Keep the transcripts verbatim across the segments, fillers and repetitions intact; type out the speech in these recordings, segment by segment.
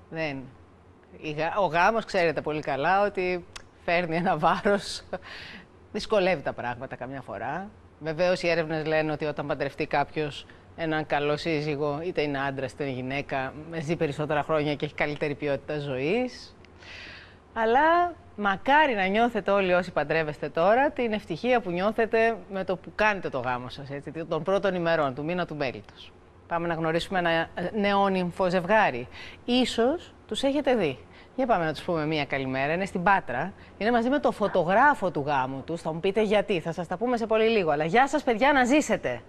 Δεν. Ο γάμος, ξέρετε πολύ καλά, ότι φέρνει ένα βάρος, δυσκολεύει τα πράγματα καμιά φορά. Βεβαίως οι έρευνες λένε ότι όταν παντρευτεί κάποιος έναν καλό σύζυγο, είτε είναι άντρας είτε είναι γυναίκα, ζει περισσότερα χρόνια και έχει καλύτερη ποιότητα ζωής. Αλλά μακάρι να νιώθετε όλοι όσοι παντρεύεστε τώρα την ευτυχία που νιώθετε με το που κάνετε το γάμο σας, έτσι, των πρώτων ημερών, του μήνα του μέλιτος. Πάμε να γνωρίσουμε ένα νεόνυμφο ζευγάρι. Ίσως τους έχετε δει. Για πάμε να τους πούμε μία καλημέρα. Είναι στην Πάτρα. Είναι μαζί με το φωτογράφο του γάμου τους. Θα μου πείτε γιατί. Θα σας τα πούμε σε πολύ λίγο. Αλλά γεια σας, παιδιά, να ζήσετε.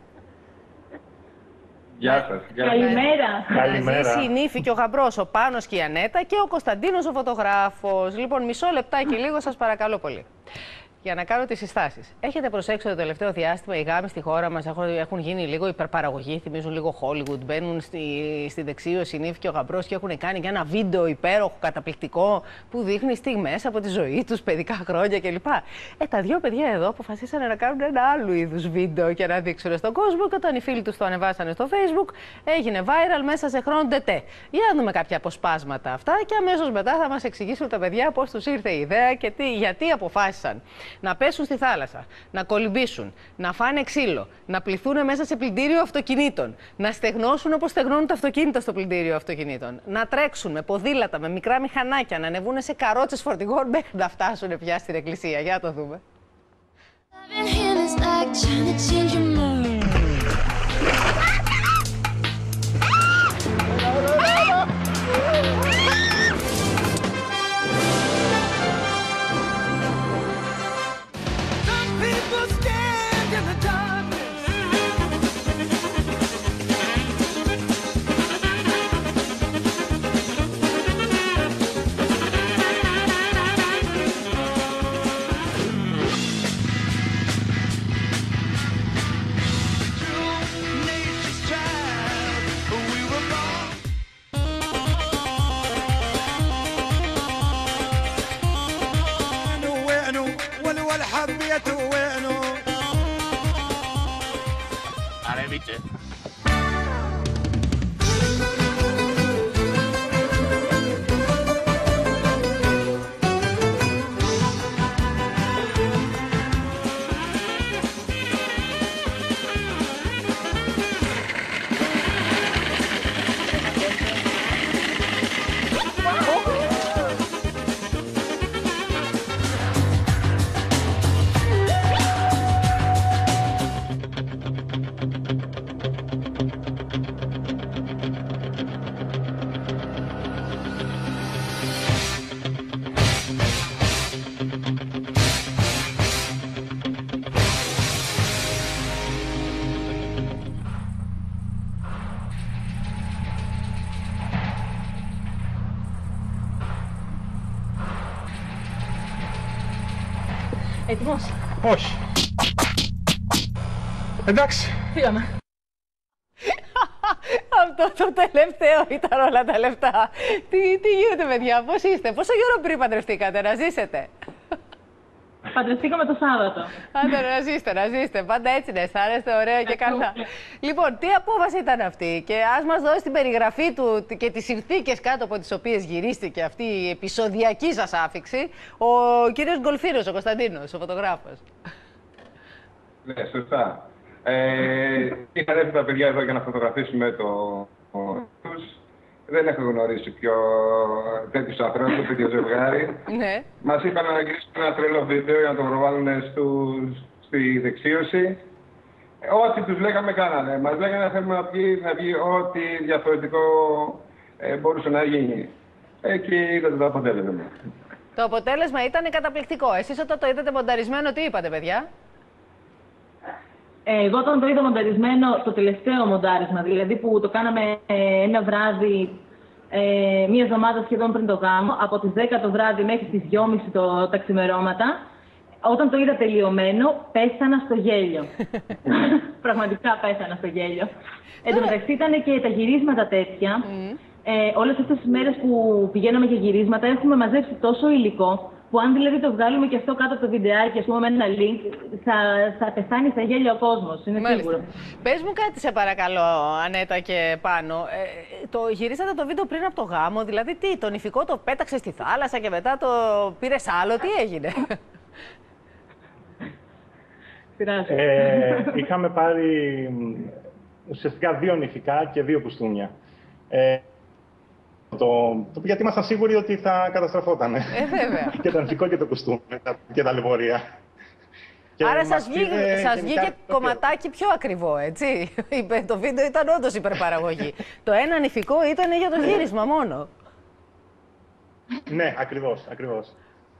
Γεια σας. Καλημέρα. Να ζήσει η νύφη και ο γαμπρός, ο Πάνος και η Ανέτα και ο Κωνσταντίνος ο φωτογράφος. Λοιπόν, μισό λεπτάκι λίγο, σας παρακαλώ πολύ. Για να κάνω τις συστάσεις. Έχετε προσέξει το τελευταίο διάστημα οι γάμοι στη χώρα μας έχουν γίνει λίγο υπερπαραγωγή, θυμίζουν λίγο Hollywood. Μπαίνουν στη, στη δεξίωση η νύφη και ο γαμπρός και έχουν κάνει και ένα βίντεο υπέροχο, καταπληκτικό, που δείχνει στιγμές από τη ζωή τους, παιδικά χρόνια κλπ. Ε, τα δύο παιδιά εδώ αποφασίσανε να κάνουν ένα άλλο είδους βίντεο και να δείξουν στον κόσμο. Και όταν οι φίλοι τους το ανεβάσανε στο Facebook, έγινε viral μέσα σε χρόνο τετέ. Για να δούμε κάποια αποσπάσματα αυτά και αμέσως μετά θα μας εξηγήσουν τα παιδιά πώς τους ήρθε η ιδέα και τι, γιατί αποφάσισαν να πέσουν στη θάλασσα, να κολυμπήσουν, να φάνε ξύλο, να πληθούν μέσα σε πλυντήριο αυτοκινήτων, να στεγνώσουν όπως στεγνώνουν τα αυτοκίνητα στο πλυντήριο αυτοκινήτων, να τρέξουν με ποδήλατα, με μικρά μηχανάκια, να ανεβούν σε καρότσες φορτηγών μέχρι να φτάσουν πια στην εκκλησία. Για να το δούμε. Έτοιμος? Όχι. Εντάξει. Φύγαμε. Αυτό το τελευταίο ήταν όλα τα λεφτά. Τι, τι γίνεται, παιδιά, πώς είστε, πόσο καιρό πριν παντρευτήκατε, να ζήσετε? Παντρευτήκαμε το Σάββατο. Άντε, να ζήστε, να ζήστε. Πάντα έτσι να αισθάνεστε ωραία και καλά. Λοιπόν, τι απόφαση ήταν αυτή, και ας μας δώσει την περιγραφή του και τις συνθήκες κάτω από τις οποίες γυρίστηκε αυτή η επεισοδιακή σας άφιξη, ο κύριος Γκολφύρος, ο Κωνσταντίνος, ο φωτογράφος. Ναι, σωστά. Ε, είχα έρθει τα παιδιά εδώ για να φωτογραφίσουμε το τους. Δεν έχω γνωρίσει πιο τέτοιους ανθρώπους, τέτοιο ζευγάρι. Ναι. Μας είπαν να γυρίσουμε ένα τρελό βίντεο για να το προβάλλουν στους, στη δεξίωση. Ό,τι τους λέγαμε κάνανε. Μας λέγανε να θέλουμε να βγει, να βγει ό,τι διαφορετικό ε, μπορούσε να γίνει. Εκεί είδατε το αποτέλεσμα. Το αποτέλεσμα ήταν καταπληκτικό. Εσείς όταν το είδατε μονταρισμένο, τι είπατε, παιδιά? Εγώ όταν το είδα μονταρισμένο, το τελευταίο μοντάρισμα, δηλαδή που το κάναμε ε, ένα βράδυ, ε, μία εβδομάδα σχεδόν πριν το γάμο, από τις δέκα το βράδυ μέχρι τις δυόμιση το, τα ξημερώματα, όταν το είδα τελειωμένο, πέθανα στο γέλιο. Πραγματικά πέθανα στο γέλιο. Εν τω μεταξύ ήταν και τα γυρίσματα τέτοια. Mm. Ε, όλες αυτές τις μέρες που πηγαίναμε για γυρίσματα έχουμε μαζέψει τόσο υλικό που αν δηλαδή το βγάλουμε και αυτό κάτω από το βιντεάκι, ας πούμε, με ένα link, θα, θα πεθάνει στα γέλια ο κόσμος. Είναι Μάλιστα. σίγουρο. Πες μου κάτι, σε παρακαλώ, Ανέτα και Πάνο. Ε, το γυρίσατε το βίντεο πριν από το γάμο, δηλαδή τι, το νηφικό το πέταξε στη θάλασσα και μετά το πήρες άλλο, τι έγινε? ε, είχαμε πάρει ουσιαστικά δύο νηφικά και δύο κουστούμια. Ε, Το, το, γιατί ήμασταν σίγουροι ότι θα καταστραφόταν. Ε, βέβαια. Και το νηφικό και το κουστούμι και τα λεωφορεία. Άρα σας βγήκε, σας βγήκε κομματάκι πιο ακριβό, έτσι. Το βίντεο ήταν όντως υπερπαραγωγή. Το ένα νηφικό ήταν για το γύρισμα μόνο. Ναι, ακριβώς, ακριβώς.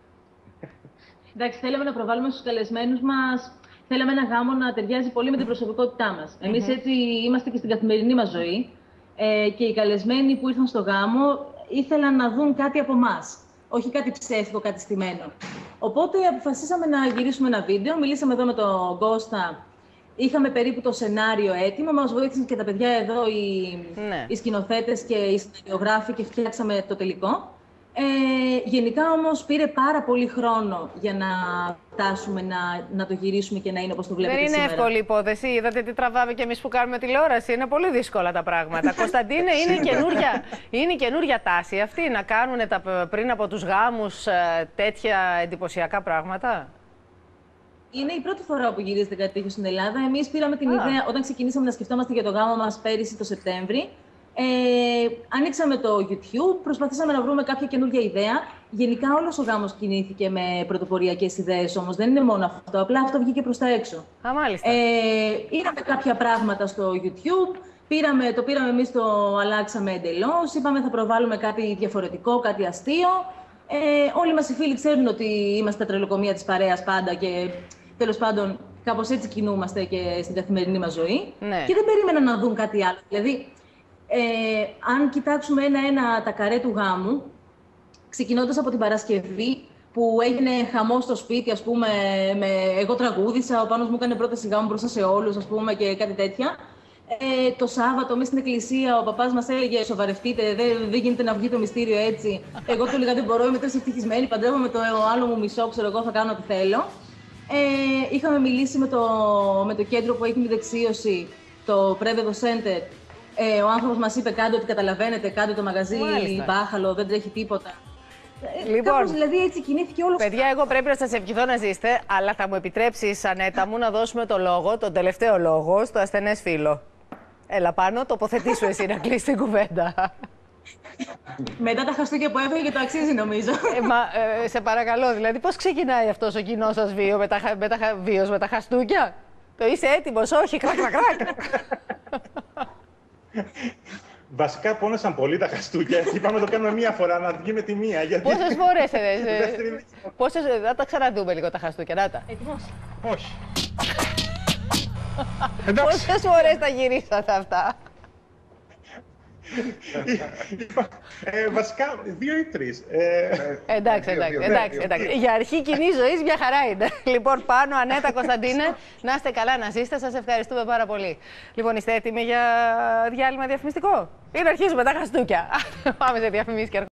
Εντάξει, θέλαμε να προβάλλουμε στους καλεσμένους μας. Θέλαμε ένα γάμο να ταιριάζει πολύ με την προσωπικότητά μας. Εμείς mm-hmm. έτσι είμαστε και στην καθημερινή μας ζωή. Ε, και οι καλεσμένοι που ήρθαν στο γάμο ήθελαν να δουν κάτι από εμάς. Όχι κάτι ψεύτικο, κάτι στημένο. Οπότε αποφασίσαμε να γυρίσουμε ένα βίντεο. Μιλήσαμε εδώ με τον Κώστα. Είχαμε περίπου το σενάριο έτοιμο. Μας βοήθησαν και τα παιδιά εδώ, οι, ναι. οι σκηνοθέτες και οι σεναριογράφοι, και φτιάξαμε το τελικό. Ε, γενικά όμως πήρε πάρα πολύ χρόνο για να φτάσουμε να, να το γυρίσουμε και να είναι όπως το βλέπετε σήμερα. Δεν είναι εύκολη υπόθεση. Είδατε τι τραβάμε κι εμείς που κάνουμε τηλεόραση. Είναι πολύ δύσκολα τα πράγματα. Κωνσταντίνε, είναι καινούρια, είναι καινούρια τάση αυτή να κάνουν τα, πριν από τους γάμους τέτοια εντυπωσιακά πράγματα. Είναι η πρώτη φορά που γυρίζεται κάτι τέτοιο στην Ελλάδα. Εμείς πήραμε την Α. ιδέα όταν ξεκινήσαμε να σκεφτόμαστε για το γάμο μας πέρυσι το Σεπτέμβρη. Ε, ανοίξαμε το YouTube, προσπαθήσαμε να βρούμε κάποια καινούργια ιδέα. Γενικά όλος ο γάμος κινήθηκε με πρωτοποριακές ιδέες, όμως δεν είναι μόνο αυτό, απλά αυτό βγήκε προς τα έξω. Α, μάλιστα. Ε, είδαμε κάποια πράγματα στο YouTube, πήραμε, το πήραμε εμείς, το αλλάξαμε εντελώς, είπαμε θα προβάλλουμε κάτι διαφορετικό, κάτι αστείο. Ε, όλοι μας οι φίλοι ξέρουν ότι είμαστε τα τρελοκομεία της παρέας πάντα και τέλος πάντων κάπως έτσι κινούμαστε και στην καθημερινή μας ζωή. Ναι. Και δεν περίμεναν να δουν κάτι άλλο. Δηλαδή, Ε, αν κοιτάξουμε ένα-ένα τα καρέ του γάμου, ξεκινώντας από την Παρασκευή, που έγινε χαμός στο σπίτι, ας πούμε, με, εγώ τραγούδισα, ο Πάνος μου έκανε πρόταση γάμου μπροστά σε όλους, ας πούμε, και κάτι τέτοια. Ε, το Σάββατο, μέσα στην εκκλησία, ο παπάς μας έλεγε σοβαρευτείτε, δεν, δεν γίνεται να βγει το μυστήριο έτσι. Εγώ του έλεγα δεν μπορώ, είμαι τόσο ευτυχισμένη, παντρεύομαι το άλλο μου μισό, ξέρω εγώ, θα κάνω ό,τι θέλω. Ε, είχαμε μιλήσει με το, με το κέντρο που έχει τη δεξίωση, το Πρέβεδο Center. Ε, ο άνθρωπος μας είπε κάντε ό,τι καταλαβαίνετε, κάντε το μαγαζί Μάλιστα. μπάχαλο, δεν τρέχει τίποτα. Λοιπόν, κάπως, δηλαδή έτσι κινήθηκε όλο. Παιδιά, εγώ πρέπει να σας ευχηθώ να ζήσετε, αλλά θα μου επιτρέψεις, Ανέτα μου, να δώσουμε το λόγο, τον τελευταίο λόγο, στο ασθενές φίλο. Έλα πάνω, τοποθετήσου εσύ να κλείσει την κουβέντα. Μετά τα χαστούκια που έφεγε το αξίζει, νομίζω. Ε, μα, ε, σε παρακαλώ, δηλαδή πώς ξεκινάει αυτός ο κοινός σας βίο με τα, με τα, βίος με τα χαστούκια? Το είσαι έτοιμος? Όχι, κρακ, κρακ, κρακ. Βασικά πόνεσαν πολύ τα χαστούκια. Είπαμε να το κάνουμε μία φορά, να βγει με τη μία. Γιατί... Πόσες φορές, ε, πόσες, να τα ξαναδούμε λίγο τα χαστούκια, να τα. Έτοιμος? Όχι. Πόσες φορές τα γυρίσατε αυτά? ε, βασικά, δύο ή τρεις. Ε... Εντάξει, εντάξει, εντάξει, εντάξει. Για αρχή κοινή ζωή μια χαρά είναι. Λοιπόν, Πάνο, Ανέτα, Κωνσταντίνε, να είστε καλά, να ζήσετε. Σας ευχαριστούμε πάρα πολύ. Λοιπόν, είστε έτοιμοι για διάλειμμα διαφημιστικό? Ή να αρχίσουμε τα χαστούκια? Πάμε σε διαφημίσεις και